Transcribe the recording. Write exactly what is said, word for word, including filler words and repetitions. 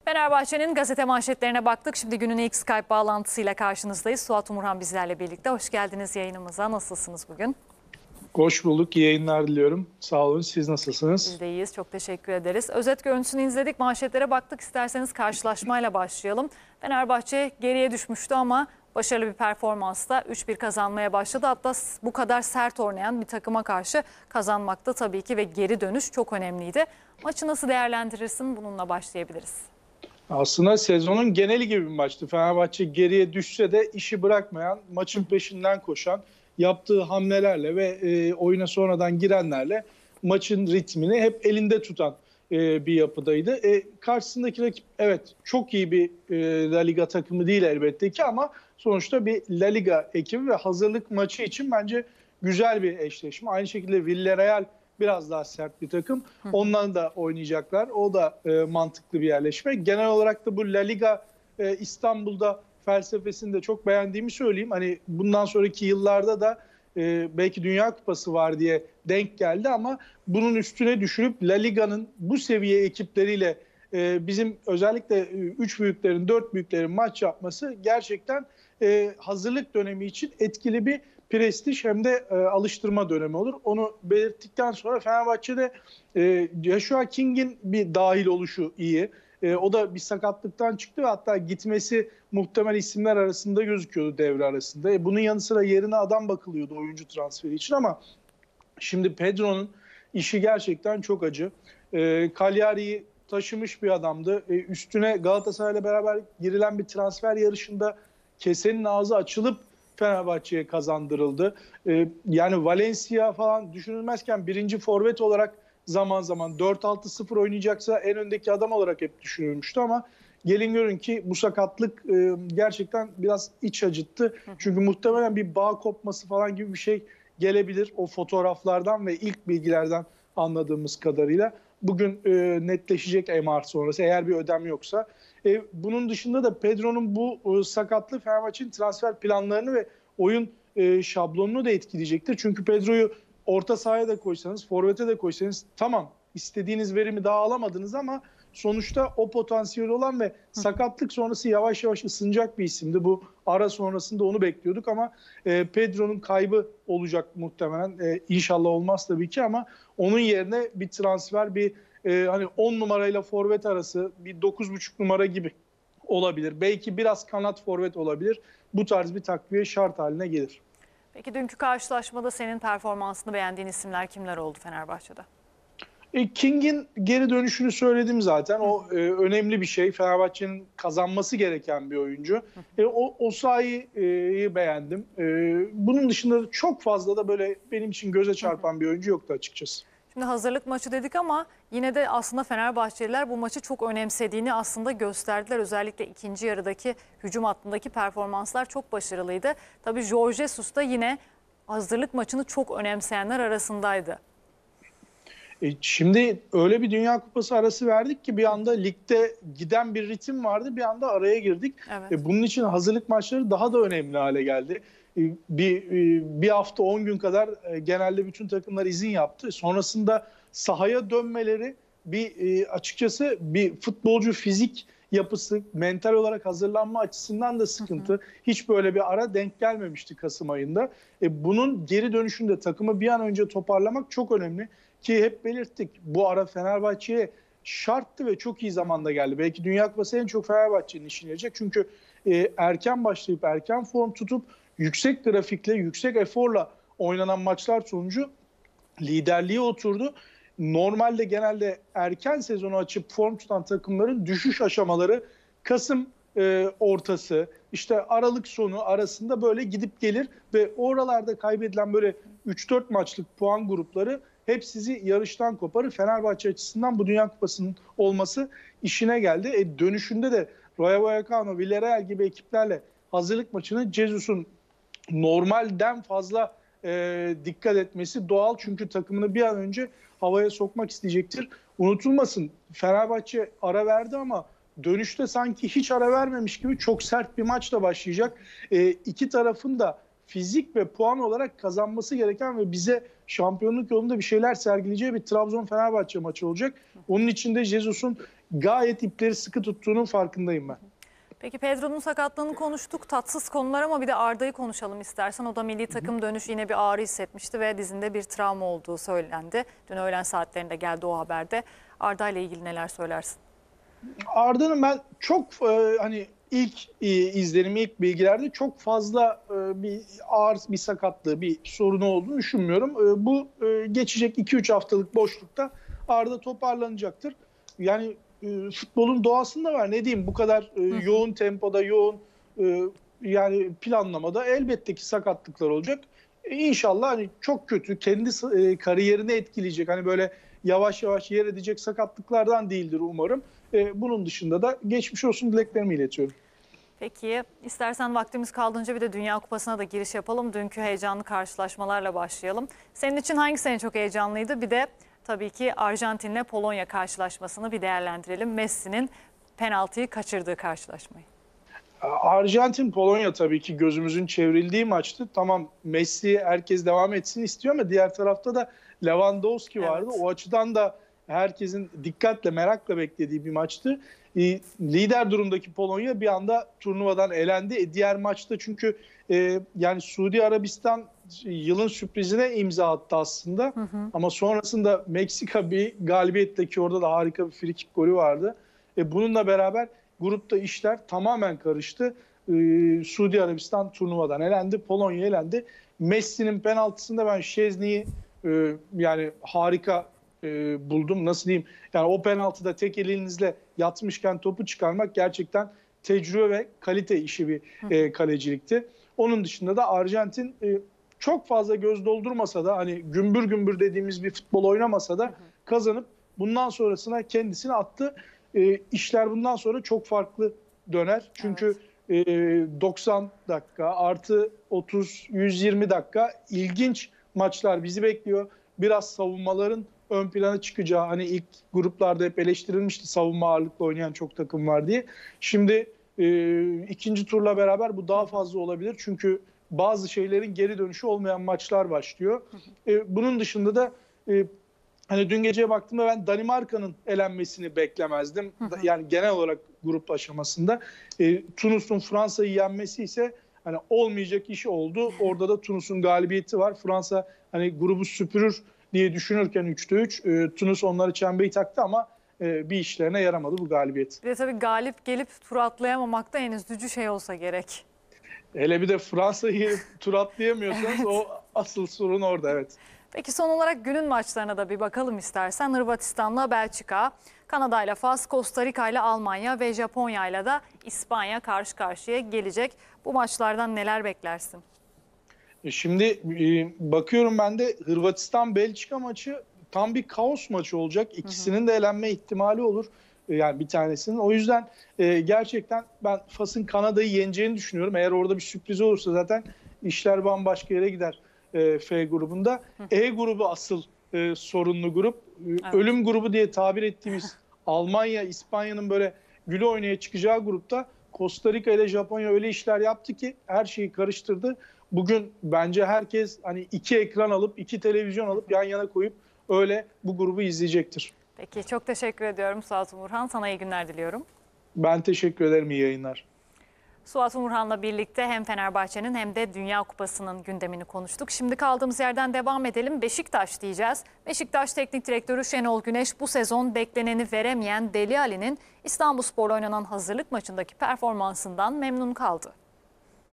Fenerbahçe'nin gazete manşetlerine baktık. Şimdi günün ilk Skype bağlantısıyla karşınızdayız. Suat Umurhan bizlerle birlikte. Hoş geldiniz yayınımıza. Nasılsınız bugün? Hoş bulduk. İyi yayınlar diliyorum. Sağ olun. Siz nasılsınız? Biz de iyiyiz. Çok teşekkür ederiz. Özet görüntüsünü izledik. Manşetlere baktık. İsterseniz karşılaşmayla başlayalım. Fenerbahçe geriye düşmüştü ama başarılı bir performansla üç bir kazanmaya başladı. Hatta bu kadar sert oynayan bir takıma karşı kazanmakta tabii ki ve geri dönüş çok önemliydi. Maçı nasıl değerlendirirsin? Bununla başlayabiliriz. Aslında sezonun geneli gibi bir maçtı. Fenerbahçe geriye düşse de işi bırakmayan, maçın peşinden koşan, yaptığı hamlelerle ve e, oyuna sonradan girenlerle maçın ritmini hep elinde tutan e, bir yapıdaydı. E, karşısındaki rakip evet çok iyi bir e, La Liga takımı değil elbette ki ama sonuçta bir La Liga ekibi ve hazırlık maçı için bence güzel bir eşleşme. Aynı şekilde Villarreal biraz daha sert bir takım. Ondan da oynayacaklar. O da e, mantıklı bir yerleşme. Genel olarak da bu La Liga e, İstanbul'da felsefesini de çok beğendiğimi söyleyeyim. Hani bundan sonraki yıllarda da e, belki Dünya Kupası var diye denk geldi ama bunun üstüne düşürüp La Liga'nın bu seviye ekipleriyle e, bizim özellikle üç büyüklerin, dört büyüklerin maç yapması gerçekten e, hazırlık dönemi için etkili bir prestij hem de e, alıştırma dönemi olur. Onu belirttikten sonra Fenerbahçe'de e, Joshua King'in bir dahil oluşu iyi. E, o da bir sakatlıktan çıktı ve hatta gitmesi muhtemel isimler arasında gözüküyordu devre arasında. E, bunun yanı sıra yerine adam bakılıyordu oyuncu transferi için ama şimdi Pedro'nun işi gerçekten çok acı. E, Cagliari'yi taşımış bir adamdı. E, üstüne Galatasaray'la beraber girilen bir transfer yarışında kesenin ağzı açılıp Fenerbahçe'ye kazandırıldı. Ee, yani Valencia falan düşünülmezken birinci forvet olarak zaman zaman dört altı sıfır oynayacaksa en öndeki adam olarak hep düşünülmüştü ama gelin görün ki bu sakatlık e, gerçekten biraz iç acıttı. Çünkü muhtemelen bir bağ kopması falan gibi bir şey gelebilir o fotoğraflardan ve ilk bilgilerden anladığımız kadarıyla. Bugün e, netleşecek M R sonrası eğer bir ödem yoksa. E, bunun dışında da Pedro'nun bu e, sakatlığı Fenerbahçe'nin transfer planlarını ve oyun e, şablonunu da etkileyecektir. Çünkü Pedro'yu orta sahaya da koysanız, forvete de koysanız tamam istediğiniz verimi daha alamadınız ama sonuçta o potansiyel olan ve sakatlık sonrası yavaş yavaş ısınacak bir isimdi. Bu ara sonrasında onu bekliyorduk ama e, Pedro'nun kaybı olacak muhtemelen. E, inşallah olmaz tabii ki ama onun yerine bir transfer, bir e, hani on numarayla forvet arası bir dokuz buçuk numara gibi olabilir. Belki biraz kanat forvet olabilir. Bu tarz bir takviye şart haline gelir. Peki dünkü karşılaşmada senin performansını beğendiğin isimler kimler oldu Fenerbahçe'de? King'in geri dönüşünü söyledim zaten. O e, önemli bir şey. Fenerbahçe'nin kazanması gereken bir oyuncu. E, o Osayi'yi beğendim. E, bunun dışında çok fazla da böyle benim için göze çarpan bir oyuncu yoktu açıkçası. Şimdi hazırlık maçı dedik ama yine de aslında Fenerbahçeliler bu maçı çok önemsediğini aslında gösterdiler. Özellikle ikinci yarıdaki hücum hattındaki performanslar çok başarılıydı. Tabii Jorge Jesus da yine hazırlık maçını çok önemseyenler arasındaydı. E, şimdi öyle bir Dünya Kupası arası verdik ki bir anda ligde giden bir ritim vardı. Bir anda araya girdik. Evet. E, bunun için hazırlık maçları daha da önemli hale geldi. E, bir, e, bir hafta on gün kadar e, genelde bütün takımlar izin yaptı. Sonrasında sahaya dönmeleri bir e, açıkçası bir futbolcu fizik yapısı, mental olarak hazırlanma açısından da sıkıntı. Hı hı. Hiç böyle bir ara denk gelmemişti Kasım ayında. E, bunun geri dönüşünde takımı bir an önce toparlamak çok önemli. Ki hep belirttik bu ara Fenerbahçe'ye şarttı ve çok iyi zamanda geldi. Belki Dünya Kupası en çok Fenerbahçe'nin işine yarayacak. Çünkü e, erken başlayıp erken form tutup yüksek grafikle, yüksek eforla oynanan maçlar sonucu liderliğe oturdu. Normalde genelde erken sezonu açıp form tutan takımların düşüş aşamaları Kasım e, ortası, işte Aralık sonu arasında böyle gidip gelir ve oralarda kaybedilen böyle üç dört maçlık puan grupları hep sizi yarıştan koparır. Fenerbahçe açısından bu Dünya Kupası'nın olması işine geldi. E, dönüşünde de Rayo Vallecano, Villarreal gibi ekiplerle hazırlık maçını Jesus'un normalden fazla e, dikkat etmesi doğal. Çünkü takımını bir an önce havaya sokmak isteyecektir. Unutulmasın Fenerbahçe ara verdi ama dönüşte sanki hiç ara vermemiş gibi çok sert bir maçla başlayacak. E, iki tarafın da fizik ve puan olarak kazanması gereken ve bize şampiyonluk yolunda bir şeyler sergileyeceği bir Trabzon-Fenerbahçe maçı olacak. Onun için de Jesus'un gayet ipleri sıkı tuttuğunun farkındayım ben. Peki Pedro'nun sakatlığını konuştuk. Tatsız konular ama bir de Arda'yı konuşalım istersen. O da milli takım dönüş yine bir ağrı hissetmişti ve dizinde bir travma olduğu söylendi. Dün öğlen saatlerinde geldi o haberde. Arda ile ilgili neler söylersin? Arda'nın ben çok e, hani ilk e, izlenim, ilk bilgilerde çok fazla e, bir ağır bir sakatlığı, bir sorunu olduğunu düşünmüyorum. E, bu e, geçecek iki üç haftalık boşlukta Arda toparlanacaktır. Yani e, futbolun doğasında var. Ne diyeyim, bu kadar e, yoğun tempoda, yoğun e, yani planlamada elbette ki sakatlıklar olacak. E, İnşallah hani çok kötü, kendi e, kariyerini etkileyecek, hani böyle yavaş yavaş yer edecek sakatlıklardan değildir umarım. E, bunun dışında da geçmiş olsun dileklerimi iletiyorum. Peki istersen vaktimiz kaldığınca bir de Dünya Kupası'na da giriş yapalım. Dünkü heyecanlı karşılaşmalarla başlayalım. Senin için hangisi en çok heyecanlıydı? Bir de tabii ki Arjantin'le Polonya karşılaşmasını bir değerlendirelim. Messi'nin penaltıyı kaçırdığı karşılaşmayı. Arjantin Polonya tabii ki gözümüzün çevrildiği maçtı. Tamam, Messi herkes devam etsin istiyor ama diğer tarafta da Lewandowski vardı. Evet. O açıdan da herkesin dikkatle, merakla beklediği bir maçtı. E, lider durumdaki Polonya bir anda turnuvadan elendi. E, diğer maçta çünkü e, yani Suudi Arabistan yılın sürprizine imza attı aslında. Hı hı. Ama sonrasında Meksika bir galibiyetle, ki orada da harika bir frikik golü vardı. E, bununla beraber grupta işler tamamen karıştı. Ee, Suudi Arabistan turnuvadan elendi, Polonya elendi. Messi'nin penaltısında ben Szczęsny'yi e, yani harika e, buldum. Nasıl diyeyim? Yani o penaltıda tek elinizle yatmışken topu çıkarmak gerçekten tecrübe ve kalite işi bir e, kalecilikti. Onun dışında da Arjantin e, çok fazla göz doldurmasa da, hani gümbür gümbür dediğimiz bir futbol oynamasa da kazanıp bundan sonrasına kendisini attı. E, işler bundan sonra çok farklı döner. Çünkü evet. e, doksan dakika artı otuz yüz yirmi dakika ilginç maçlar bizi bekliyor. Biraz savunmaların ön plana çıkacağı, hani ilk gruplarda hep eleştirilmişti savunma ağırlıklı oynayan çok takım var diye. Şimdi e, ikinci turla beraber bu daha fazla olabilir. Çünkü bazı şeylerin geri dönüşü olmayan maçlar başlıyor. E, bunun dışında da e, hani dün geceye baktığımda ben Danimarka'nın elenmesini beklemezdim. Hı hı. Yani genel olarak grup aşamasında. E, Tunus'un Fransa'yı yenmesi ise hani olmayacak iş oldu. Orada da Tunus'un galibiyeti var. Fransa hani grubu süpürür diye düşünürken üçte üç e, Tunus onları çembeyi taktı ama e, bir işlerine yaramadı bu galibiyet. Bir de tabii galip gelip tur atlayamamak da en üzücü şey olsa gerek. Hele bir de Fransa'yı tur atlayamıyorsanız evet. O asıl sorun orada, evet. Peki son olarak günün maçlarına da bir bakalım istersen. Hırvatistan'la Belçika, Kanada'yla Fas, Costa Rica'yla Almanya ve Japonya'yla da İspanya karşı karşıya gelecek. Bu maçlardan neler beklersin? Şimdi e, bakıyorum ben de Hırvatistan-Belçika maçı tam bir kaos maçı olacak. İkisinin hı hı. de elenme ihtimali olur. Yani bir tanesinin. O yüzden e, gerçekten ben Fas'ın Kanada'yı yeneceğini düşünüyorum. Eğer orada bir sürpriz olursa zaten işler bambaşka yere gider e, F grubunda. Hı. E grubu asıl e, sorunlu grup. Evet. Ölüm grubu diye tabir ettiğimiz Almanya, İspanya'nın böyle güle oynaya çıkacağı grupta Costa Rica ile Japonya öyle işler yaptı ki her şeyi karıştırdı. Bugün bence herkes hani iki ekran alıp, iki televizyon alıp yan yana koyup öyle bu grubu izleyecektir. Peki çok teşekkür ediyorum Suat Umurhan. Sana iyi günler diliyorum. Ben teşekkür ederim. İyi yayınlar. Suat Umurhan'la birlikte hem Fenerbahçe'nin hem de Dünya Kupası'nın gündemini konuştuk. Şimdi kaldığımız yerden devam edelim. Beşiktaş diyeceğiz. Beşiktaş Teknik Direktörü Şenol Güneş bu sezon bekleneni veremeyen Dele Alli'nin İstanbulspor'la oynanan hazırlık maçındaki performansından memnun kaldı.